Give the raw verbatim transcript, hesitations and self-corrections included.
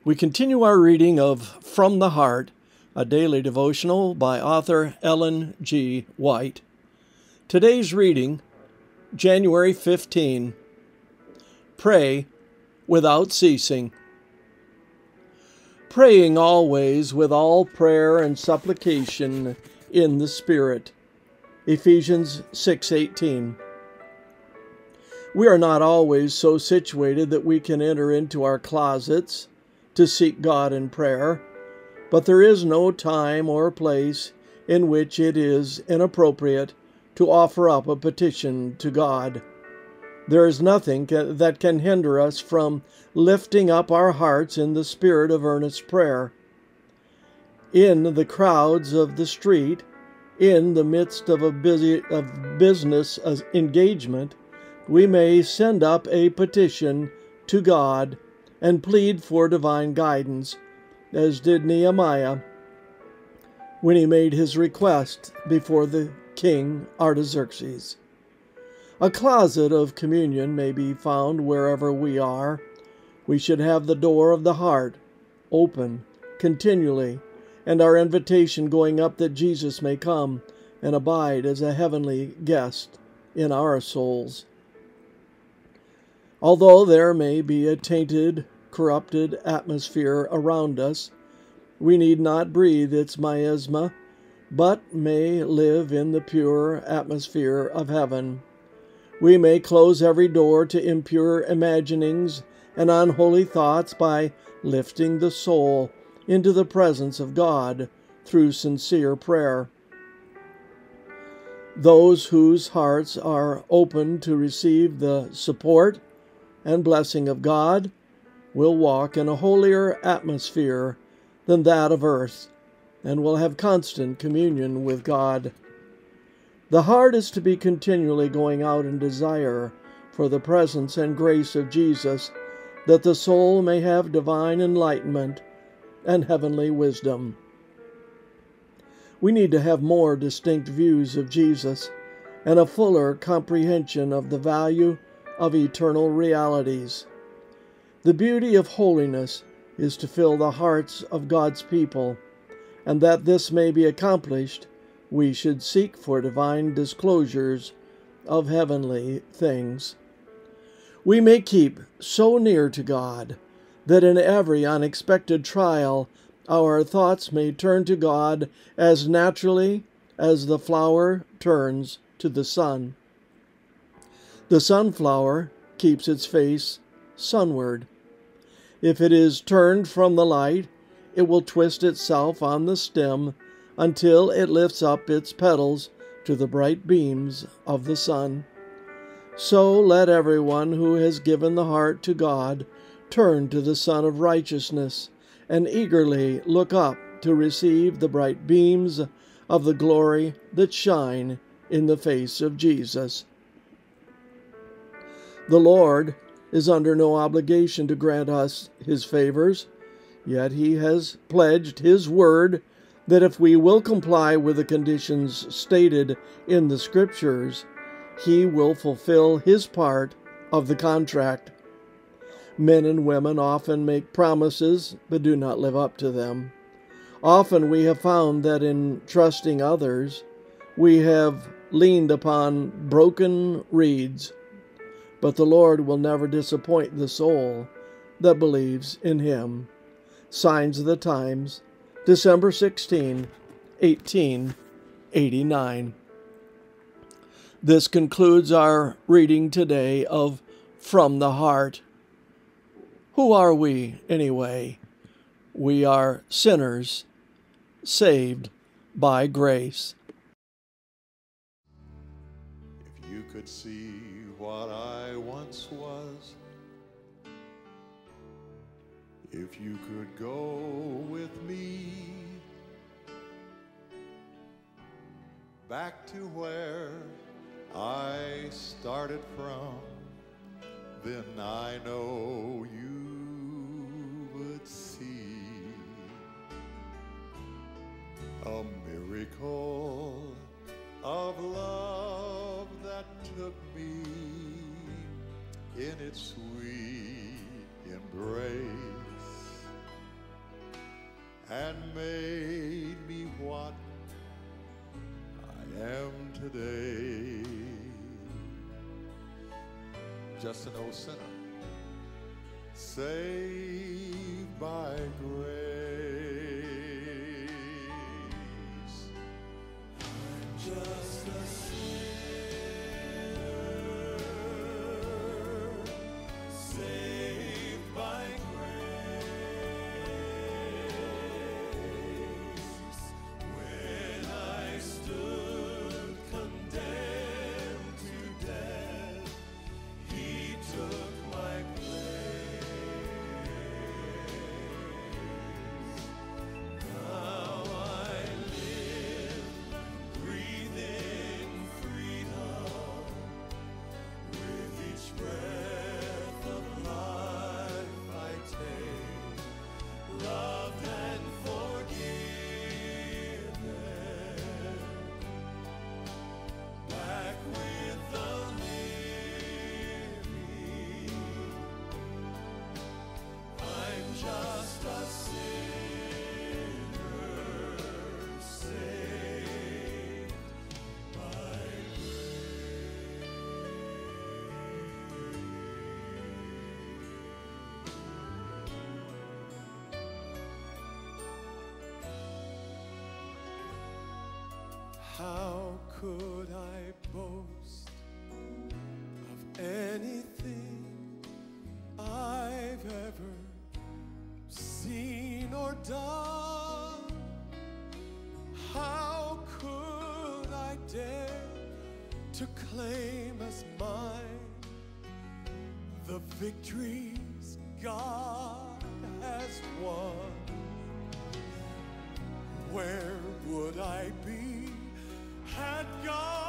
We continue our reading of From the Heart, a daily devotional by author Ellen G. White. Today's reading, January fifteenth. Pray without ceasing. Praying always with all prayer and supplication in the Spirit. Ephesians six eighteen. We are not always so situated that we can enter into our closets to seek God in prayer, but there is no time or place in which it is inappropriate to offer up a petition to God. There is nothing that can hinder us from lifting up our hearts in the spirit of earnest prayer. In the crowds of the street, in the midst of a busy of business engagement, we may send up a petition to God and plead for divine guidance, as did Nehemiah when he made his request before the king Artaxerxes. A closet of communion may be found wherever we are. We should have the door of the heart open continually, and our invitation going up that Jesus may come and abide as a heavenly guest in our souls. Although there may be a tainted, corrupted atmosphere around us, we need not breathe its miasma, but may live in the pure atmosphere of heaven. We may close every door to impure imaginings and unholy thoughts by lifting the soul into the presence of God through sincere prayer. Those whose hearts are open to receive the support and blessing of God will walk in a holier atmosphere than that of earth, and will have constant communion with God. The heart is to be continually going out in desire for the presence and grace of Jesus, that the soul may have divine enlightenment and heavenly wisdom. We need to have more distinct views of Jesus and a fuller comprehension of the value of eternal realities. The beauty of holiness is to fill the hearts of God's people, and that this may be accomplished, we should seek for divine disclosures of heavenly things. We may keep so near to God that in every unexpected trial our thoughts may turn to God as naturally as the flower turns to the sun. The sunflower keeps its face sunward. If it is turned from the light, it will twist itself on the stem until it lifts up its petals to the bright beams of the sun. So let everyone who has given the heart to God turn to the Sun of Righteousness and eagerly look up to receive the bright beams of the glory that shine in the face of Jesus. The Lord is under no obligation to grant us His favors, yet He has pledged His word that if we will comply with the conditions stated in the Scriptures, He will fulfill His part of the contract. Men and women often make promises but do not live up to them. Often we have found that in trusting others, we have leaned upon broken reeds, but the Lord will never disappoint the soul that believes in Him. Signs of the Times, December sixteenth, eighteen eighty-nine. This concludes our reading today of From the Heart. Who are we, anyway? We are sinners, saved by grace. If you could see what I once was, if you could go with me back to where I started from, then I know you would see a miracle of love that took me in its sweet embrace. and made me what I am today. Just an old sinner, saved by grace. I'm just a sinner, saved by grace. When I stood condemned to death, He took my place. Now I live, breathe in freedom. With each breath of life I take, loved and forgiven, back with the living. I'm just a sinner, saved by How could I boast of anything I've ever seen or done? How could I dare to claim as mine the victories God has won? Where would I be had God